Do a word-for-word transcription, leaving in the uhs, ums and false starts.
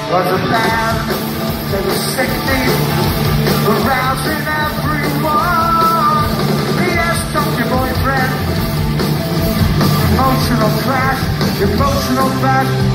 was a band that was sickening, arousing everyone. Yes, don't your boyfriend. Emotional clash, emotional clash.